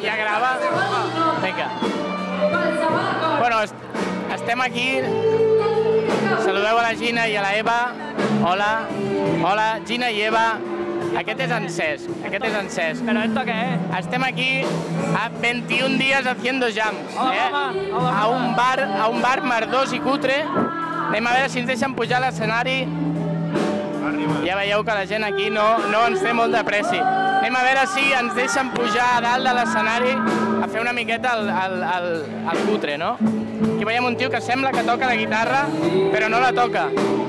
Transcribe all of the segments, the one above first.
Ja grava? Vinga. Bueno, estem aquí. Saludeu a la Gina i a la Eva. Hola. Hola, Gina i Eva. Aquest és en Cesc. Però esto què és? Estem aquí a 21 dies haciendo jams. Hola, A un bar merdós i cutre. Anem a veure si ens deixen pujar a l'escenari. Ja veieu que la gent aquí no ens té molt de pressi. Anem a veure si ens deixen pujar a dalt de l'escenari a fer una miqueta el cutre, no? Aquí veiem un tio que sembla que toca la guitarra, però no la toca.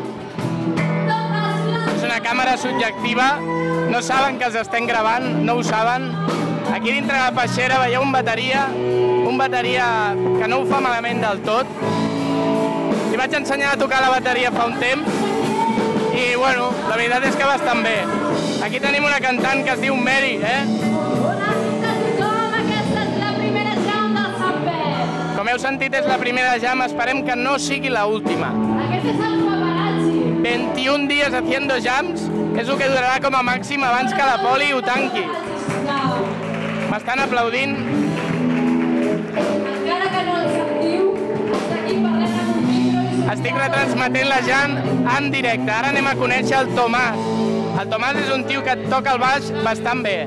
És una càmera subjectiva, no saben que els estem gravant, no ho saben. Aquí dintre de la peixera veieu un bateria que no ho fa malament del tot. Li vaig ensenyar a tocar la bateria fa un temps i, bueno, la veritat és que bastant bé. Aquí tenim una cantant que es diu Mary, Hola a tothom, aquesta és la primera jam del Sant Pep. Com heu sentit, és la primera jam, esperem que no sigui l'última. Aquest és el paparazzi. 21 dies haciendo jams, és el que durarà com a màxim abans que la Poli ho tanqui. M'estan aplaudint. Encara que no el sentiu, està aquí parlant amb un micro i... Estic retransmetent la jam en directe. Ara anem a conèixer el Tomàs. El Tomàs és un tio que toca el baix bastant bé.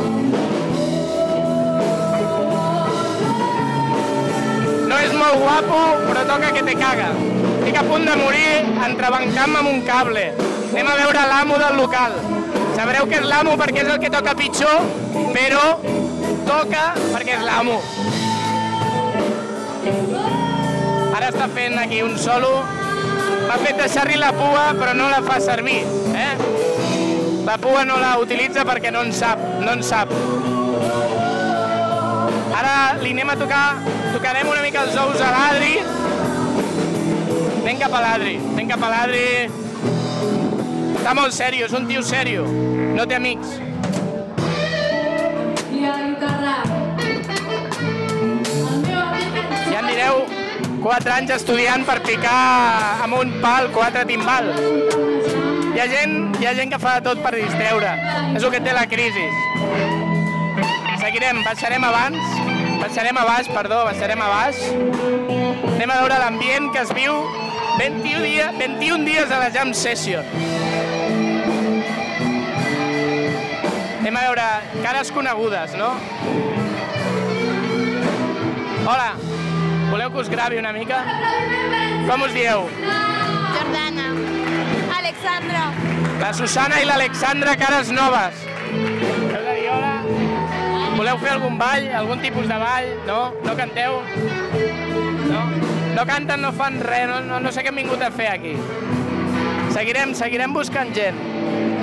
No és molt guapo, però toca que te caga. Estic a punt de morir entrebancant-me amb un cable. Anem a veure l'amo del local. Sabreu que és l'amo perquè és el que toca pitjor, però toca perquè és l'amo. Ara està fent aquí un solo. M'ha fet deixar-li la pua, però no la fa servir. La pua no la utilitza perquè no en sap. Ara li anem a tocar, tocarem una mica els ous a l'Adri. Anem cap a l'Adri. Està molt sèrio, és un tio sèrio. No té amics. I a la guitarra. El meu amic en Ja em direu, 4 anys estudiant per picar amb un pal 4 timbals. Hi ha gent que fa de tot per distreure. És el que té la crisi. Seguirem, baixarem a baix. Anem a veure l'ambient que es viu 21 dies a la Jam Session. Anem a veure cares conegudes, no? Hola, voleu que us gravi una mica? Com us dieu? Jordana. Alexandra. La Susana i l'Alexandra, cares noves. Heu de dir hola? Voleu fer algun ball, algun tipus de ball? No? No canteu? No? No canten, no fan res, no sé què hem vingut a fer aquí. Seguirem buscant gent.